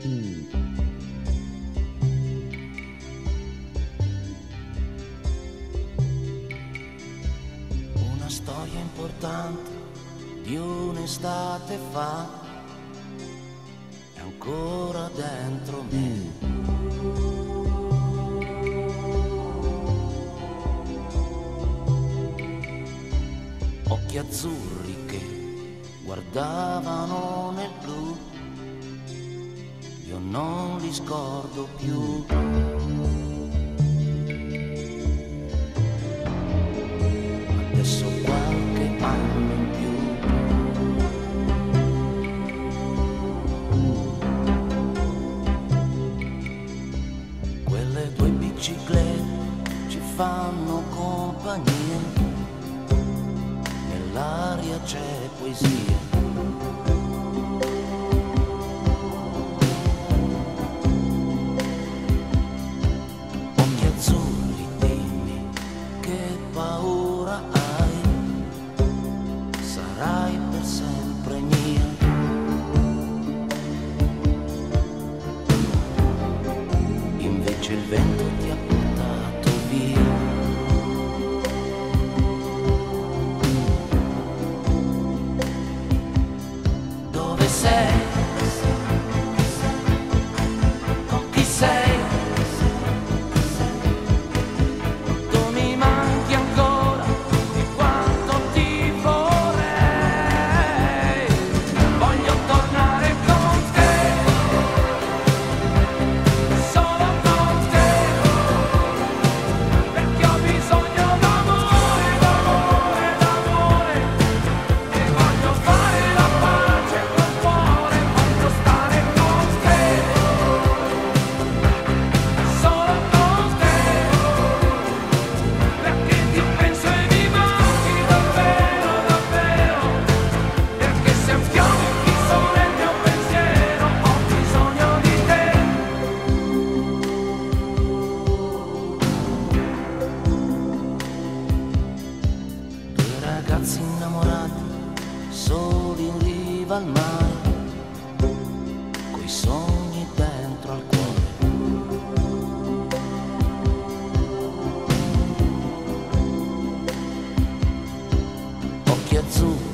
Una storia importante di un'estate fa è ancora dentro me. Occhi azzurri che guardavano nel blu, io non li scordo più. Adesso qualche anno in più, quelle due biciclette ci fanno compagnia, nell'aria c'è poesia. Occhi azzurri, dimmi che paura hai, sarai per sempre mia. Invece il vento ti ha portato via. Dove sei? Con chi sei? Tu mi manchi ancora di quanto ti vorrei. Voglio tornare con te, solo con te, perché ho bisogno d'amore, d'amore, d'amore, e voglio fare la pace col cuore. Voglio stare con te, solo con te, perché ti penso e mi manchi davvero, davvero, perché sei un fiore fisso nel mio pensiero. Ho bisogno di te. Due ragazzi innamorati, soli in riva al mare, coi sogni dentro al cuore. Occhi azzurri,